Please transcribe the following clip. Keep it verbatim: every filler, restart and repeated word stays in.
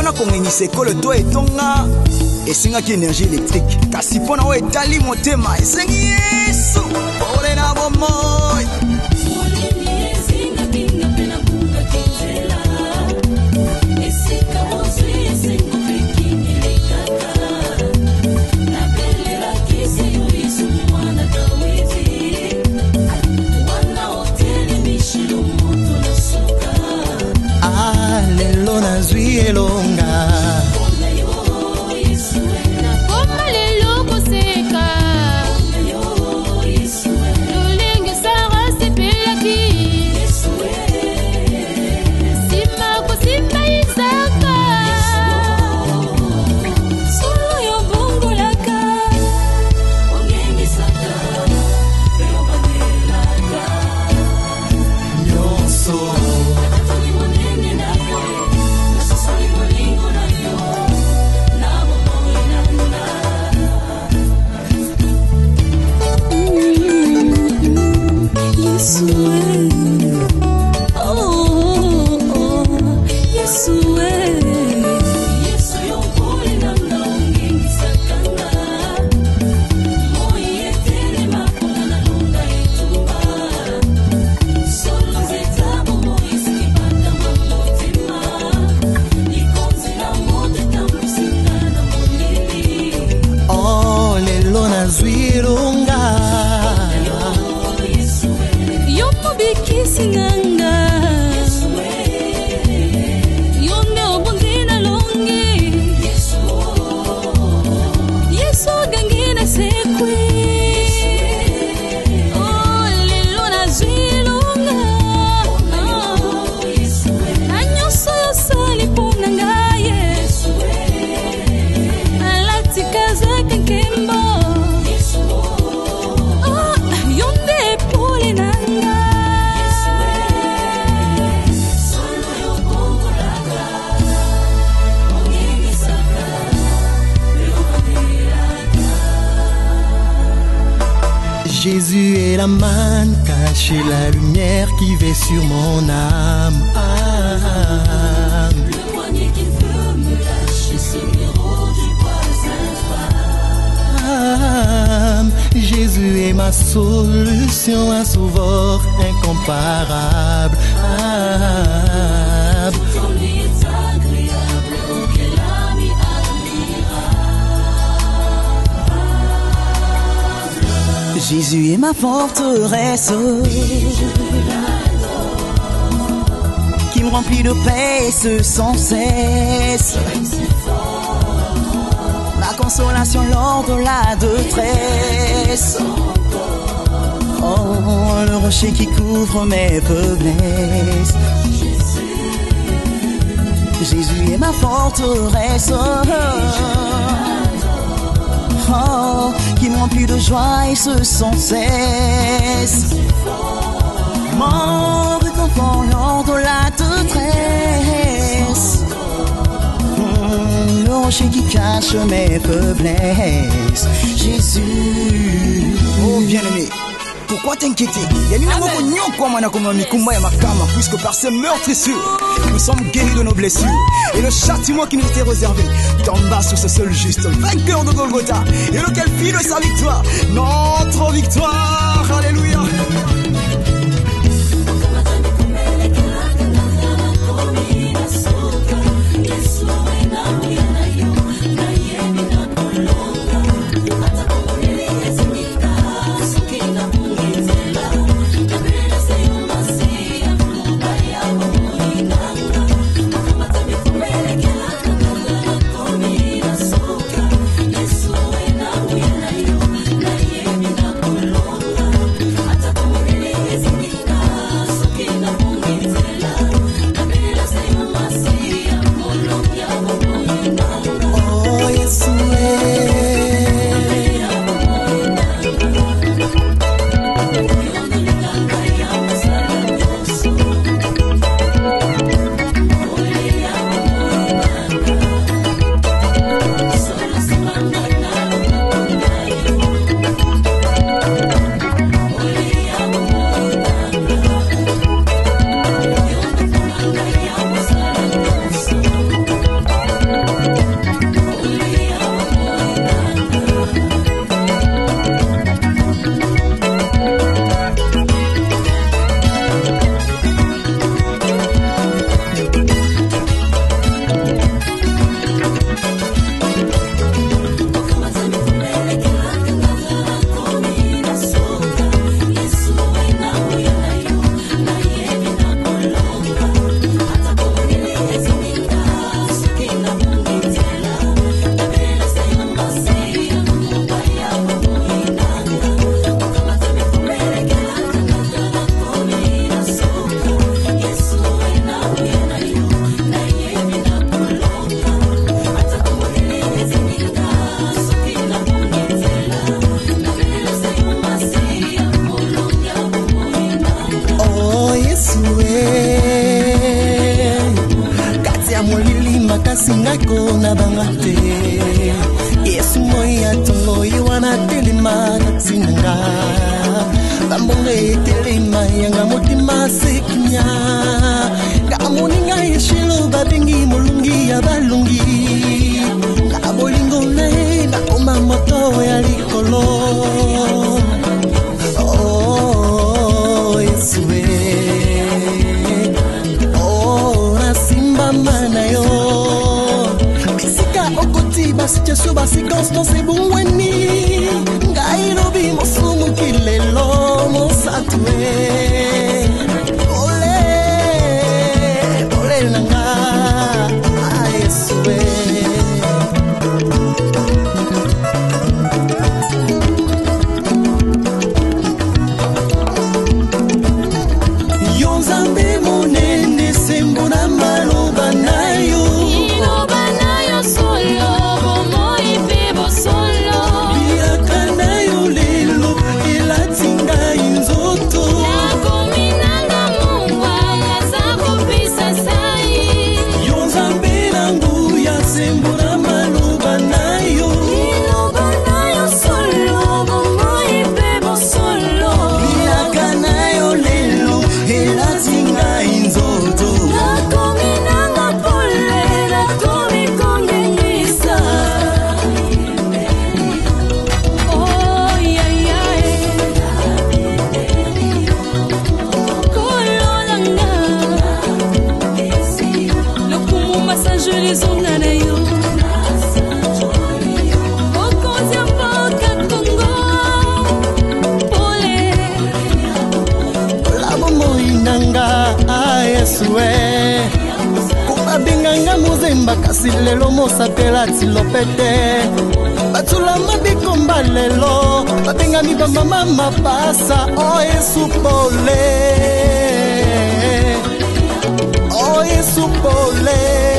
mpona kongengisa ekolo to etonga esengaki énergie électrique kasi mpona oyo etali motema esengi Yesu pole na bomoi Lelo nazwi elonga na koma lelo koseka lolenge sara sepelaki sima kosimba Isaka solo yo bongolaka ongengisaka eobanelaka nyonso Jésus est la manne cachée, la lumière qui veille sur mon âme. âme. le poignet qui veut me lâcher, ce héros du poison âme. Jésus est ma solution, un sauveur incomparable. âme. Ton lit est agréable, auquel ami admirable. Jésus est ma forteresse qui me remplit de paix ce sans cesse. Ma consolation lors de la détresse. Oh, le rocher qui couvre mes faiblesses. Jésus est ma forteresse. Oh, qui me remplit de joie et ce sans cesse. Mon réconfort lors de la détresse. Mmh, le rocher qui cache mes faiblesses. Jésus. Oh bien-aimé, pourquoi t'inquiéter? Puisque par ces meurtrissures, nous sommes guéris de nos blessures. Et le châtiment qui nous était réservé tomba sur ce seul juste vainqueur de Golgotha, et lequel fit de sa victoire notre victoire. Alléluia. Yes. ya molili makasi ngako na bangate Yesu moya tongo iwana telema sinanga Bambonge telema yanga motima sekinya Gamuninga yeshilo babingi mulungi ya balungi Gabolingo ne na oma moto ya likolo Oh Yesu Oh na simba manayo Bisika okoti basi chesu basi constance bungweni Ngai lobi mosumu kilelo mosatwe Ole Ole nanga Yesu Yonzambe monene sembuna maloba nayo Iloba nayo solo bomo ibebo solo Biaka nayo lelo elatinga inzoto Nakominanga mungwa ngazako pisa sai Yonzambe nangu ya sembuna maloba nayo Iloba nayo solo bomo ibebo solo Biaka nayo lelo elatinga inzoto Nakominanga pole nakomikongengisa Oh yeah yeah Kololanga Lokumu masajuli zonga na yo Okonzi mboka Kongo Pole Labo moinanga Yesuwe Kubabinganga muzemba kasi lelo mosapela tilopete Batula mabikomba lelo Babenga mibamba mama pasa Oh Yesu pole Oh Yesu pole